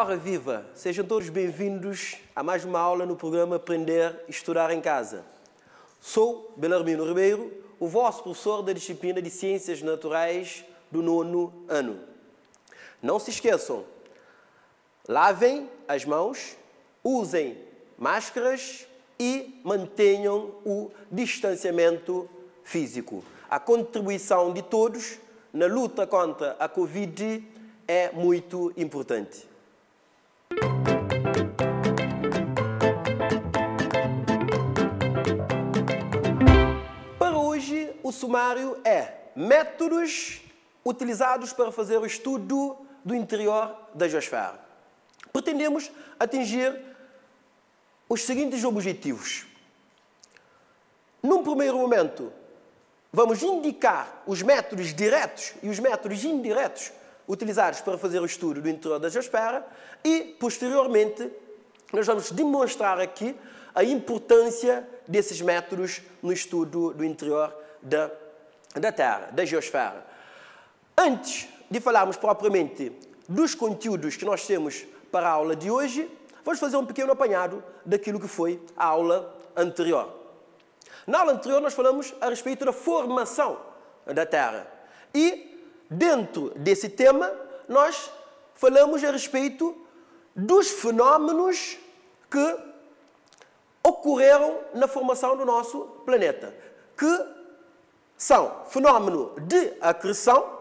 Ora viva! Sejam todos bem-vindos a mais uma aula no programa Aprender e Estudar em Casa. Sou Belarmino Ribeiro, o vosso professor da disciplina de Ciências Naturais do 9º ano. Não se esqueçam, lavem as mãos, usem máscaras e mantenham o distanciamento físico. A contribuição de todos na luta contra a Covid é muito importante. Para hoje, o sumário é métodos utilizados para fazer o estudo do interior da geosfera. Pretendemos atingir os seguintes objetivos. Num primeiro momento, vamos indicar os métodos diretos e os métodos indiretos utilizados para fazer o estudo do interior da geosfera e, posteriormente, nós vamos demonstrar aqui a importância desses métodos no estudo do interior da Terra, da geosfera. Antes de falarmos propriamente dos conteúdos que nós temos para a aula de hoje, vamos fazer um pequeno apanhado daquilo que foi a aula anterior. Na aula anterior, nós falamos a respeito da formação da Terra. E, dentro desse tema, nós falamos a respeito dos fenómenos que ocorreram na formação do nosso planeta, que são fenómeno de acreção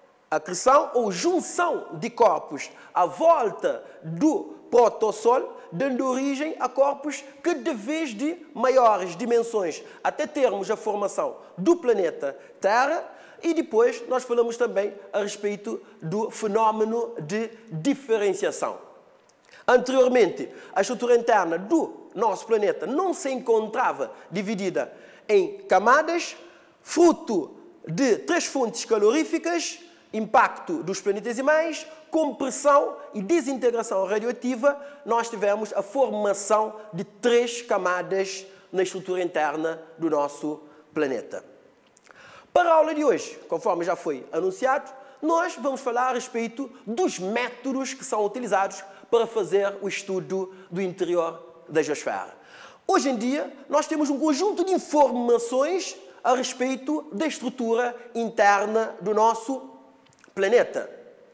ou junção de corpos à volta do protossol, dando origem a corpos cada vez de maiores dimensões, até termos a formação do planeta Terra. E depois nós falamos também a respeito do fenómeno de diferenciação. Anteriormente, a estrutura interna do nosso planeta não se encontrava dividida em camadas, fruto de 3 fontes caloríficas: impacto dos planetesimais, compressão e desintegração radioativa. Nós tivemos a formação de 3 camadas na estrutura interna do nosso planeta. Para a aula de hoje, conforme já foi anunciado, nós vamos falar a respeito dos métodos que são utilizados para fazer o estudo do interior da geosfera. Hoje em dia, nós temos um conjunto de informações a respeito da estrutura interna do nosso planeta.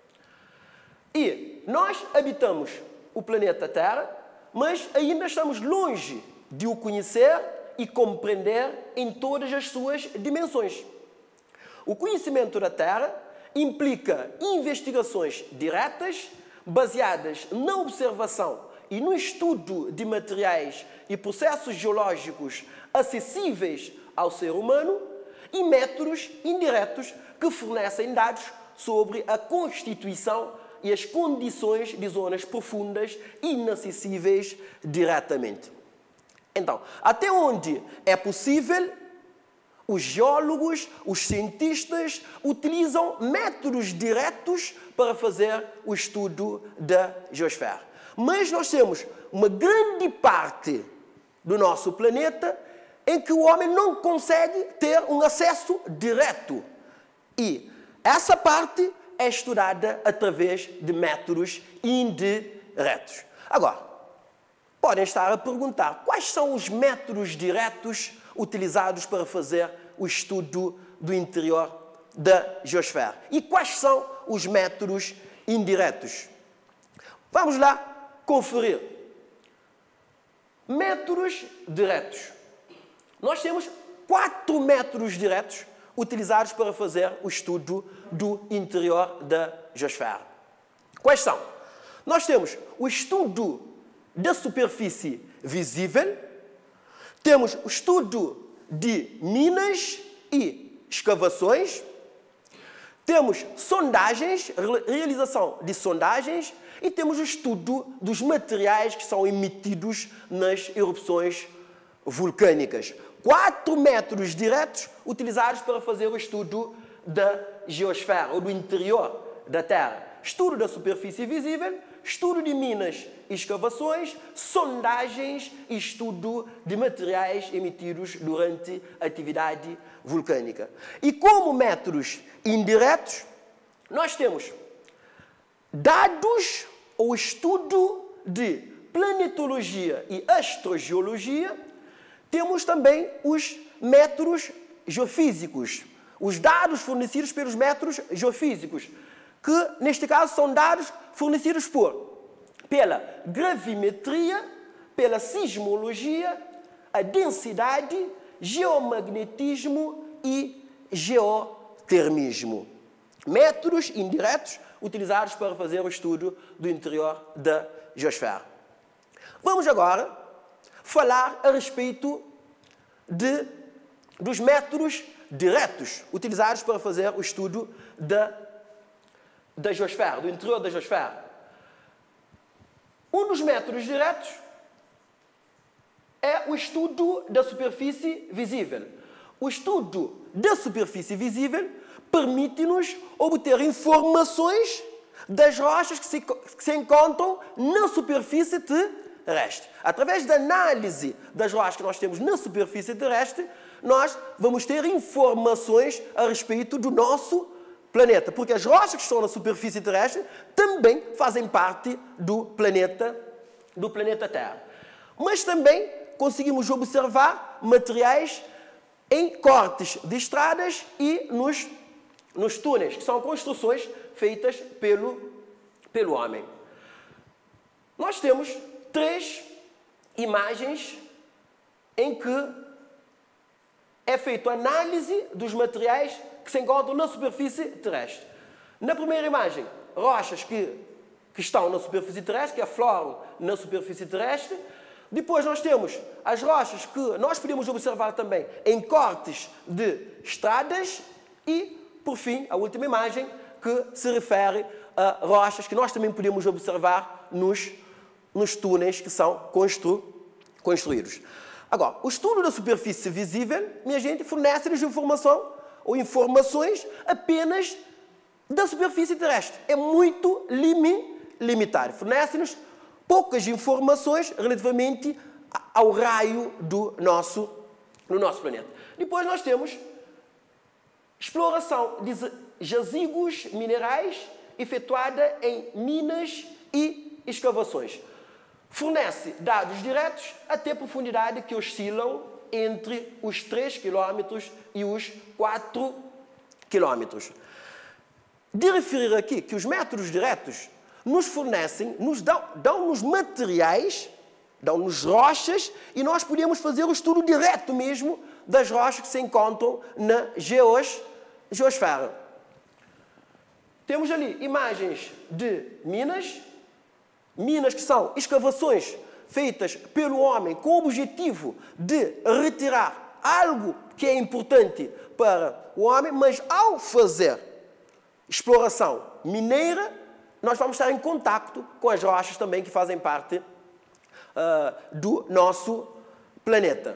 E nós habitamos o planeta Terra, mas ainda estamos longe de o conhecer e compreender em todas as suas dimensões. O conhecimento da Terra implica investigações diretas, baseadas na observação e no estudo de materiais e processos geológicos acessíveis ao ser humano, e métodos indiretos que fornecem dados sobre a constituição e as condições de zonas profundas inacessíveis diretamente. Então, até onde é possível, os geólogos, os cientistas utilizam métodos diretos para fazer o estudo da geosfera. Mas nós temos uma grande parte do nosso planeta em que o homem não consegue ter um acesso direto. E essa parte é estudada através de métodos indiretos. Agora, podem estar a perguntar quais são os métodos diretos utilizados para fazer o estudo do interior da geosfera. E quais são os métodos indiretos? Vamos lá conferir. Métodos diretos. Nós temos 4 métodos diretos utilizados para fazer o estudo do interior da geosfera. Quais são? Nós temos o estudo da superfície visível, temos o estudo de minas e escavações, temos sondagens, realização de sondagens, e temos o estudo dos materiais que são emitidos nas erupções vulcânicas. 4 métodos diretos utilizados para fazer o estudo da geosfera, ou do interior da Terra. Estudo da superfície visível, estudo de minas e escavações, sondagens e estudo de materiais emitidos durante a atividade vulcânica. E como métodos indiretos, nós temos dados o estudo de planetologia e astrogeologia, temos também os métodos geofísicos, os dados fornecidos pelos métodos geofísicos, que neste caso são dados fornecidos pela gravimetria, pela sismologia, a densidade, geomagnetismo e geotermismo. Métodos indiretos utilizados para fazer o estudo do interior da geosfera. Vamos agora falar a respeito dos métodos diretos utilizados para fazer o estudo da geosfera, do interior da geosfera. Um dos métodos diretos é o estudo da superfície visível. O estudo da superfície visível permite-nos obter informações das rochas que se encontram na superfície terrestre. Através da análise das rochas que nós temos na superfície terrestre, nós vamos ter informações a respeito do nosso planeta, porque as rochas que estão na superfície terrestre também fazem parte do planeta Terra. Mas também conseguimos observar materiais em cortes de estradas e nos túneis, que são construções feitas pelo homem. Nós temos 3 imagens em que é feita a análise dos materiais que se encontram na superfície terrestre. Na primeira imagem, rochas que estão na superfície terrestre, que afloram na superfície terrestre. Depois nós temos as rochas que nós podemos observar também em cortes de estradas e, por fim, a última imagem que se refere a rochas que nós também podemos observar nos túneis que são construídos. Agora, o estudo da superfície visível, minha gente, fornece-nos informação ou informações apenas da superfície terrestre. É muito limitado. Fornece-nos poucas informações relativamente ao raio do nosso planeta. Depois nós temos exploração de jazigos minerais efetuada em minas e escavações. Fornece dados diretos até profundidade que oscilam entre os 3 km e os 4 km. De referir aqui que os métodos diretos nos fornecem, dão-nos materiais, dão-nos rochas e nós podemos fazer o estudo direto mesmo das rochas que se encontram na geosfera. Temos ali imagens de minas que são escavações feitas pelo homem com o objetivo de retirar algo que é importante para o homem, mas ao fazer exploração mineira, nós vamos estar em contacto com as rochas também que fazem parte do nosso planeta.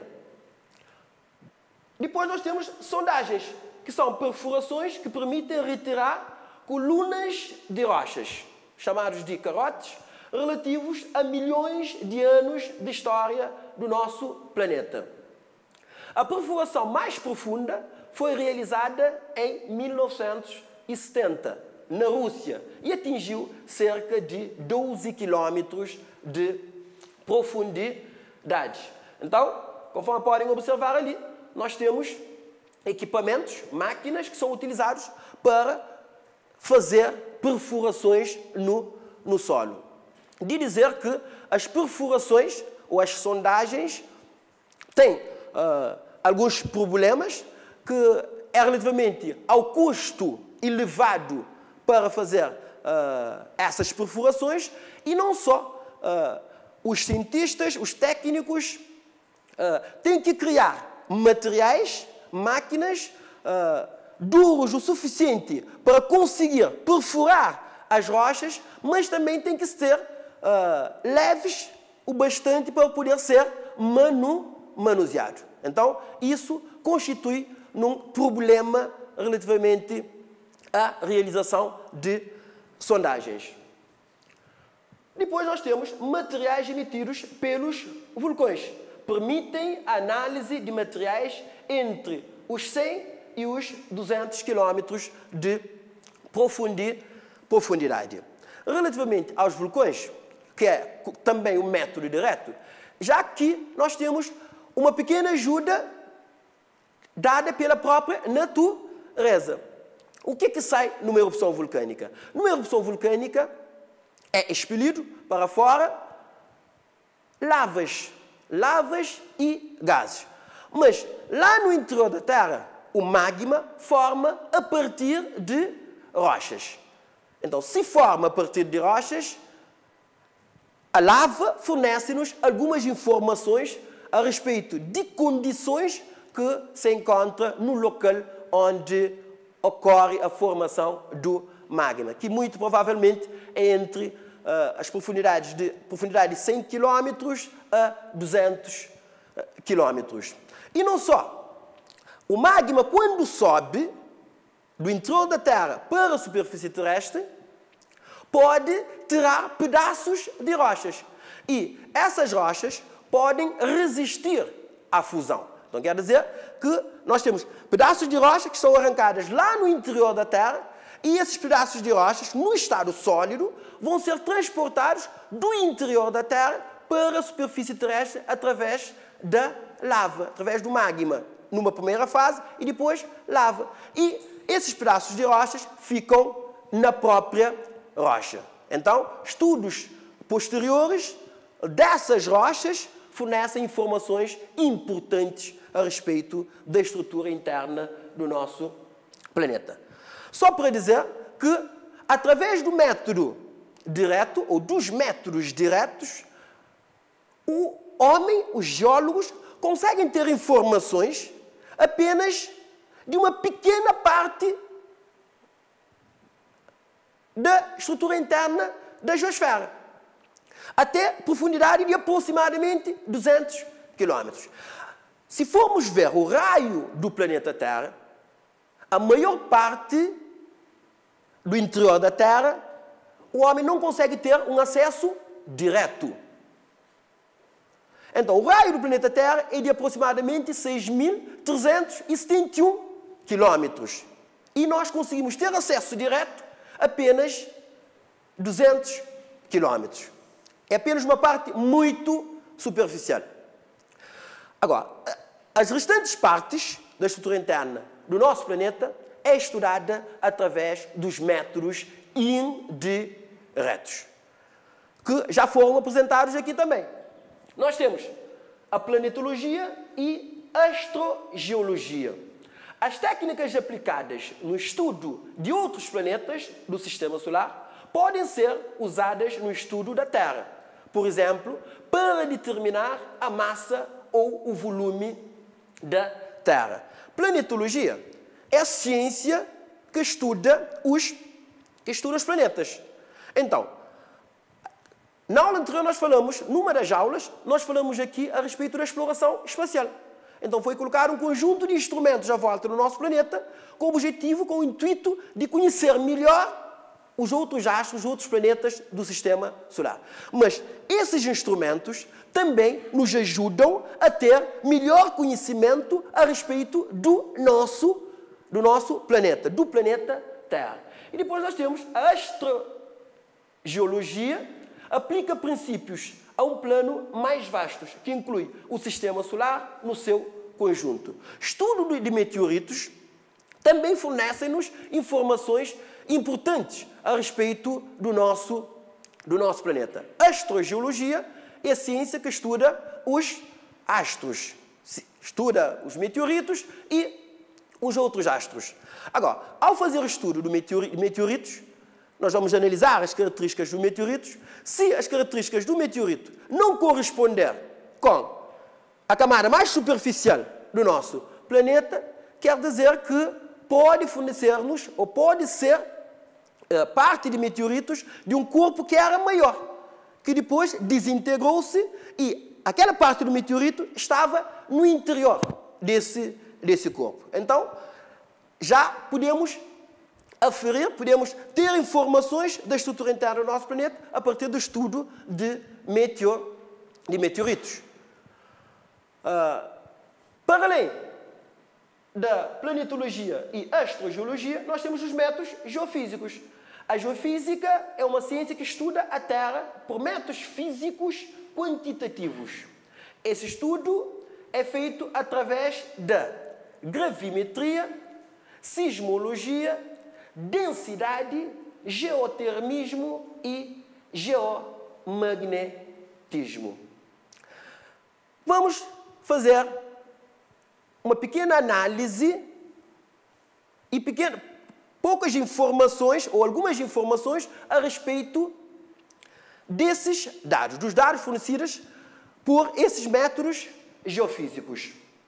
Depois nós temos sondagens, que são perfurações que permitem retirar colunas de rochas, chamados de carotes, relativos a milhões de anos de história do nosso planeta. A perfuração mais profunda foi realizada em 1970, na Rússia, e atingiu cerca de 12 quilômetros de profundidade. Então, conforme podem observar ali, nós temos equipamentos, máquinas que são utilizados para fazer perfurações no solo. De dizer que as perfurações ou as sondagens têm alguns problemas que é relativamente ao custo elevado para fazer essas perfurações e não só os cientistas, os técnicos têm que criar materiais, máquinas duros o suficiente para conseguir perfurar as rochas, mas também tem que ser leves o bastante para poder ser manuseado. Então, isso constitui um problema relativamente à realização de sondagens. Depois nós temos materiais emitidos pelos vulcões. Permitem a análise de materiais entre os 100 e os 200 km de profundidade. Relativamente aos vulcões, que é também um método direto, já que nós temos uma pequena ajuda dada pela própria natureza. O que é que sai numa erupção vulcânica? Numa erupção vulcânica é expelido para fora lavas e gases. Mas lá no interior da Terra, o magma forma a partir de rochas. Então, se forma a partir de rochas, a lava fornece-nos algumas informações a respeito de condições que se encontra no local onde ocorre a formação do magma, que muito provavelmente é entre as profundidade de 100 km a 200 km. E não só. O magma, quando sobe do interior da Terra para a superfície terrestre, pode tirar pedaços de rochas. E essas rochas podem resistir à fusão. Então, quer dizer que nós temos pedaços de rocha que são arrancadas lá no interior da Terra e esses pedaços de rochas, no estado sólido, vão ser transportados do interior da Terra para a superfície terrestre através da lava, através do magma, numa primeira fase e depois lava. E esses pedaços de rochas ficam na própria rocha. Então, estudos posteriores dessas rochas fornecem informações importantes a respeito da estrutura interna do nosso planeta. Só para dizer que, através do método direto, ou dos métodos diretos, o homem, os geólogos, conseguem ter informações apenas de uma pequena parte da estrutura interna da geosfera, até profundidade de aproximadamente 200 km. Se formos ver o raio do planeta Terra, a maior parte do interior da Terra, o homem não consegue ter um acesso direto. Então, o raio do planeta Terra é de aproximadamente 6.371 km. E nós conseguimos ter acesso direto apenas 200 km. É apenas uma parte muito superficial. Agora, as restantes partes da estrutura interna do nosso planeta é estudada através dos métodos indiretos, que já foram apresentados aqui também. Nós temos a planetologia e a astrogeologia. As técnicas aplicadas no estudo de outros planetas do Sistema Solar podem ser usadas no estudo da Terra, por exemplo, para determinar a massa ou o volume da Terra. Planetologia é a ciência que estuda os planetas. Então, na aula anterior numa das aulas, nós falamos aqui a respeito da exploração espacial. Então foi colocar um conjunto de instrumentos à volta do nosso planeta com o objetivo, com o intuito de conhecer melhor os outros astros, os outros planetas do Sistema Solar. Mas esses instrumentos também nos ajudam a ter melhor conhecimento a respeito do nosso planeta, do planeta Terra. E depois nós temos a astrogeologia, aplica princípios a um plano mais vasto, que inclui o Sistema Solar no seu conjunto. Estudo de meteoritos também fornecem-nos informações importantes a respeito do nosso planeta. A astrogeologia é a ciência que estuda os astros, estuda os meteoritos e os outros astros. Agora, ao fazer o estudo de meteoritos, nós vamos analisar as características dos meteoritos. Se as características do meteorito não corresponder com a camada mais superficial do nosso planeta, quer dizer que pode fornecer-nos, ou pode ser parte de meteoritos de um corpo que era maior, que depois desintegrou-se e aquela parte do meteorito estava no interior desse corpo. Então, já podemos aferir, podemos ter informações da estrutura interna do nosso planeta a partir do estudo de meteoritos. Para além da planetologia e astrogeologia, nós temos os métodos geofísicos. A geofísica é uma ciência que estuda a Terra por métodos físicos quantitativos. Esse estudo é feito através da gravimetria, sismologia, densidade, geotermismo e geomagnetismo. Vamos fazer uma pequena análise e poucas informações, ou algumas informações, a respeito desses dados, dos dados fornecidos por esses métodos geofísicos.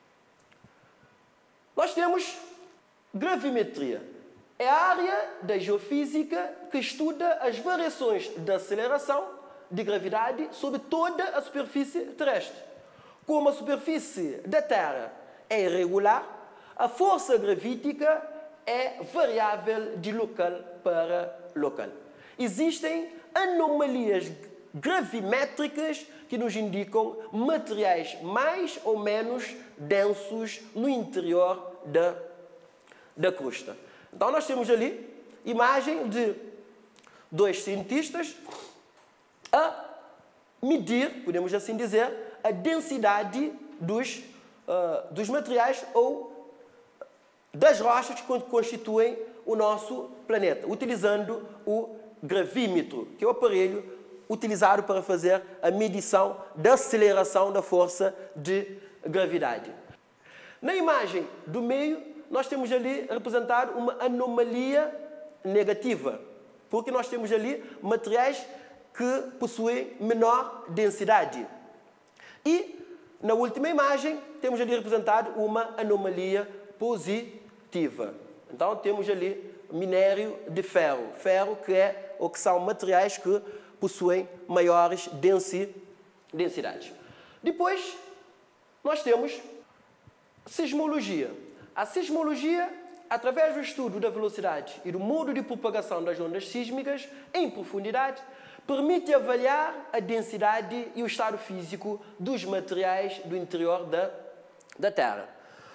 Nós temos gravimetria. É a área da geofísica que estuda as variações da aceleração de gravidade sobre toda a superfície terrestre. Como a superfície da Terra é irregular, a força gravítica é variável de local para local. Existem anomalias gravimétricas que nos indicam materiais mais ou menos densos no interior da crosta. Então, nós temos ali imagem de dois cientistas a medir, podemos assim dizer, a densidade dos materiais ou das rochas que constituem o nosso planeta, utilizando o gravímetro, que é o aparelho utilizado para fazer a medição da aceleração da força de gravidade. Na imagem do meio, nós temos ali representado uma anomalia negativa, porque nós temos ali materiais que possuem menor densidade. E, na última imagem, temos ali representado uma anomalia positiva. Então, temos ali minério de ferro. Ferro que são materiais que possuem maiores densidades. Depois, nós temos sismologia. A sismologia, através do estudo da velocidade e do modo de propagação das ondas sísmicas em profundidade, permite avaliar a densidade e o estado físico dos materiais do interior da Terra.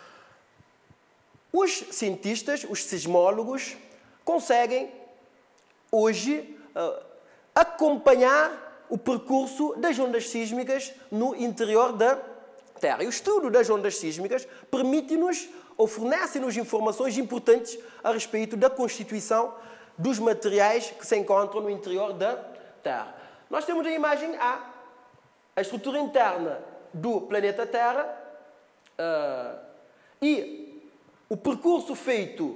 Os cientistas, os sismólogos, conseguem hoje acompanhar o percurso das ondas sísmicas no interior da Terra. E o estudo das ondas sísmicas permite-nos ou fornece-nos informações importantes a respeito da constituição dos materiais que se encontram no interior da Terra. Nós temos a imagem A, a estrutura interna do planeta Terra e o percurso feito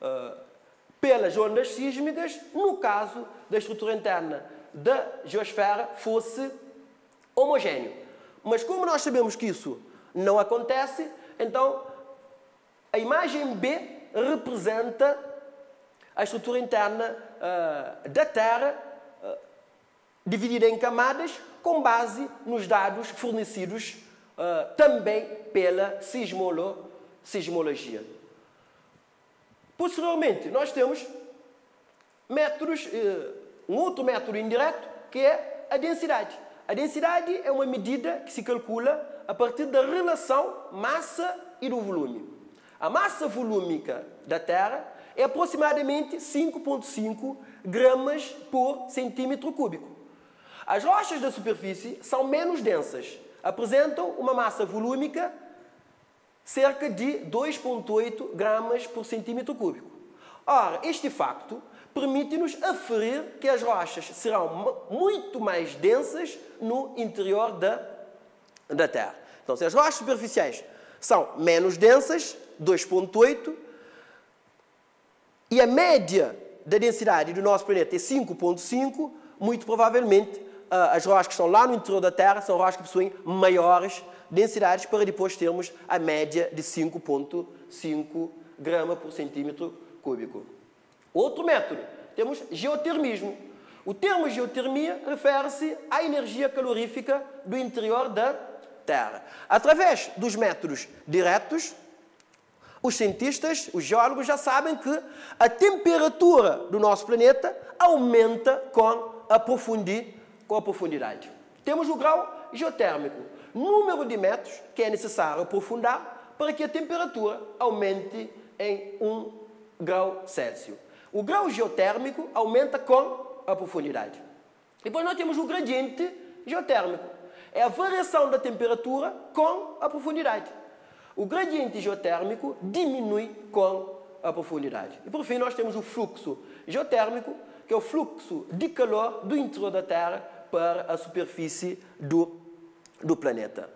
pelas ondas sísmicas, no caso da estrutura interna da geosfera, fosse homogéneo. Mas como nós sabemos que isso não acontece, então a imagem B representa a estrutura interna da Terra, dividida em camadas, com base nos dados fornecidos também pela sismologia. Posteriormente, nós temos métodos, um outro método indireto, que é a densidade. A densidade é uma medida que se calcula a partir da relação massa e do volume. A massa volúmica da Terra é aproximadamente 5,5 gramas por centímetro cúbico. As rochas da superfície são menos densas, apresentam uma massa volúmica cerca de 2,8 gramas por centímetro cúbico. Ora, este facto permite-nos aferir que as rochas serão muito mais densas no interior da Terra. Então, se as rochas superficiais são menos densas, 2,8, e a média da densidade do nosso planeta é 5,5, muito provavelmente as rochas que estão lá no interior da Terra são rochas que possuem maiores densidades, para depois termos a média de 5,5 gramas por centímetro cúbico. Outro método, temos geotermismo. O termo geotermia refere-se à energia calorífica do interior da Terra. Através dos métodos diretos, os cientistas, os geólogos já sabem que a temperatura do nosso planeta aumenta com a profundidade. Temos o grau geotérmico, número de metros que é necessário aprofundar para que a temperatura aumente em 1 grau Celsius. O grau geotérmico aumenta com a profundidade. Depois nós temos o gradiente geotérmico. É a variação da temperatura com a profundidade. O gradiente geotérmico diminui com a profundidade. E por fim nós temos o fluxo geotérmico, que é o fluxo de calor do interior da Terra para a superfície do planeta.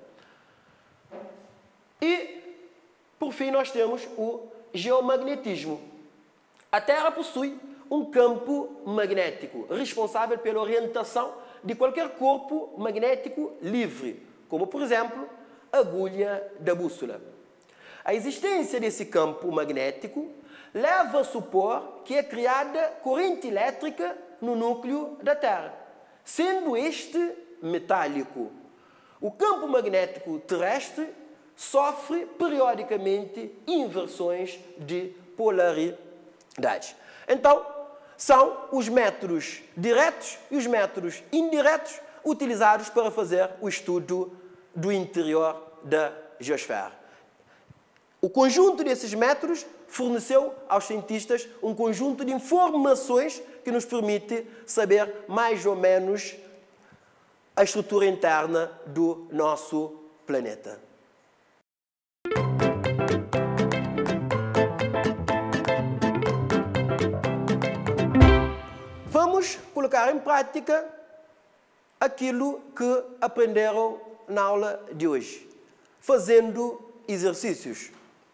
E, por fim, nós temos o geomagnetismo. A Terra possui um campo magnético responsável pela orientação de qualquer corpo magnético livre, como, por exemplo, a agulha da bússola. A existência desse campo magnético leva a supor que é criada corrente elétrica no núcleo da Terra, sendo este metálico. O campo magnético terrestre sofre periodicamente inversões de polaridade. Então, são os métodos diretos e os métodos indiretos utilizados para fazer o estudo do interior da geosfera. O conjunto desses métodos forneceu aos cientistas um conjunto de informações que nos permite saber mais ou menos a estrutura interna do nosso planeta. Vamos colocar em prática aquilo que aprenderam na aula de hoje, fazendo exercícios.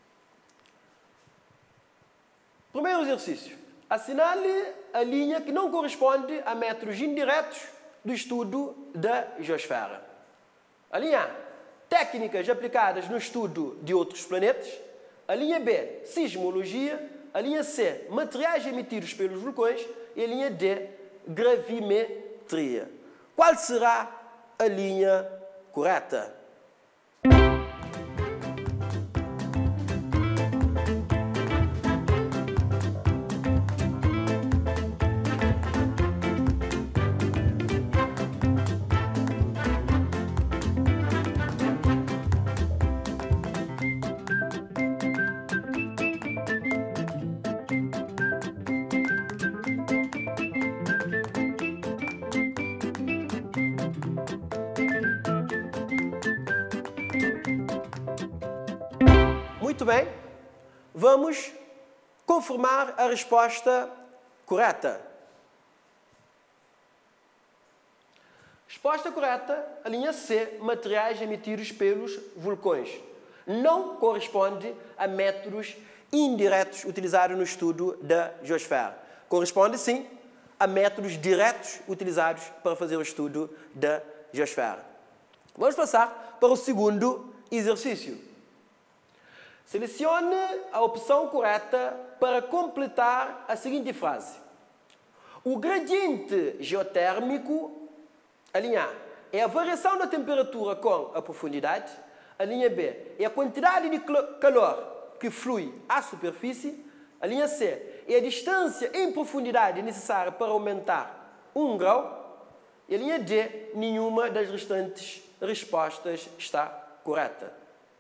Primeiro exercício. Assinale a linha que não corresponde a métodos indiretos do estudo da geosfera. A linha A, técnicas aplicadas no estudo de outros planetas. A linha B, sismologia. A linha C, materiais emitidos pelos vulcões. E a linha D, gravimetria. Qual será a linha correta? Muito bem, vamos confirmar a resposta correta. Resposta correta, a linha C, materiais emitidos pelos vulcões. Não corresponde a métodos indiretos utilizados no estudo da geosfera. Corresponde, sim, a métodos diretos utilizados para fazer o estudo da geosfera. Vamos passar para o segundo exercício. Selecione a opção correta para completar a seguinte frase. O gradiente geotérmico, a linha A, é a variação da temperatura com a profundidade. A linha B é a quantidade de calor que flui à superfície. A linha C é a distância em profundidade necessária para aumentar 1 grau. E a linha D, nenhuma das restantes respostas está correta.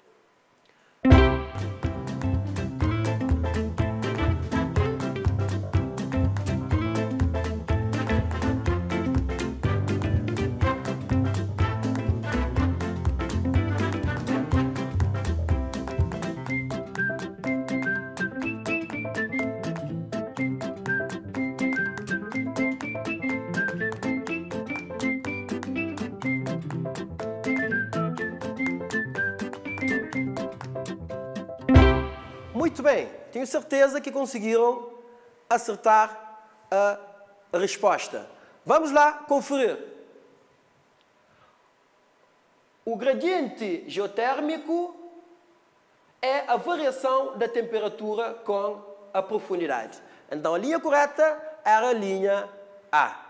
Muito bem, tenho certeza que conseguiram acertar a resposta. Vamos lá conferir. O gradiente geotérmico é a variação da temperatura com a profundidade. Então, a linha correta era a linha A.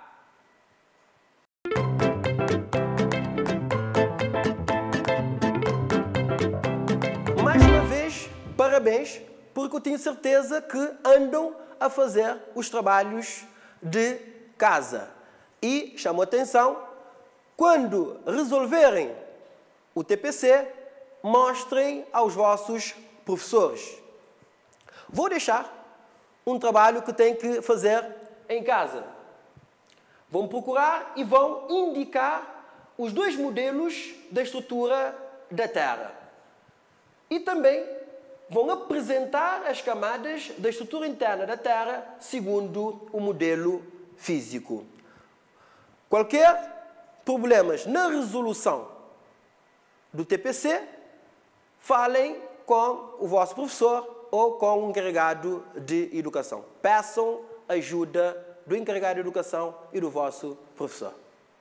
Mais uma vez, parabéns, porque eu tenho certeza que andam a fazer os trabalhos de casa. E chamou atenção, quando resolverem o TPC, mostrem aos vossos professores. Vou deixar um trabalho que têm que fazer em casa. Vão procurar e vão indicar os dois modelos da estrutura da Terra. E também vão apresentar as camadas da estrutura interna da Terra segundo o modelo físico. Qualquer problemas na resolução do TPC, falem com o vosso professor ou com o encarregado de educação. Peçam ajuda do encarregado de educação e do vosso professor.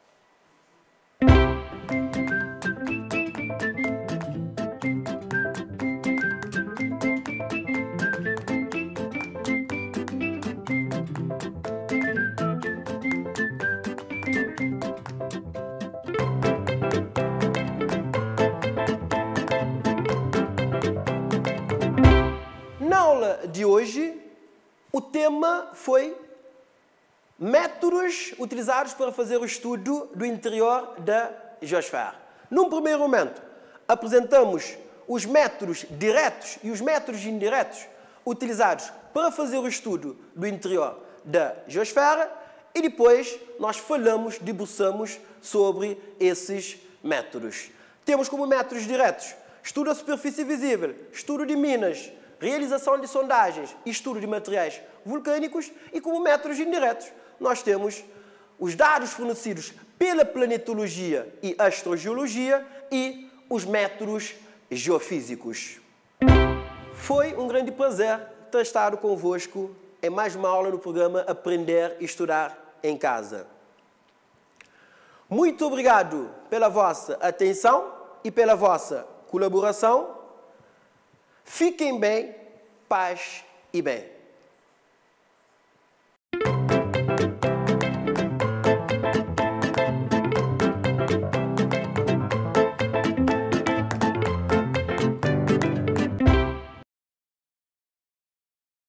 Na aula de hoje, o tema foi métodos utilizados para fazer o estudo do interior da geosfera. Num primeiro momento, apresentamos os métodos diretos e os métodos indiretos utilizados para fazer o estudo do interior da geosfera e depois nós falamos, debruçamos sobre esses métodos. Temos como métodos diretos estudo da superfície visível, estudo de minas, realização de sondagens e estudo de materiais vulcânicos, e como métodos indiretos nós temos os dados fornecidos pela planetologia e astrogeologia e os métodos geofísicos. Foi um grande prazer ter estado convosco em mais uma aula no programa Aprender e Estudar em Casa. Muito obrigado pela vossa atenção e pela vossa colaboração. Fiquem bem, paz e bem.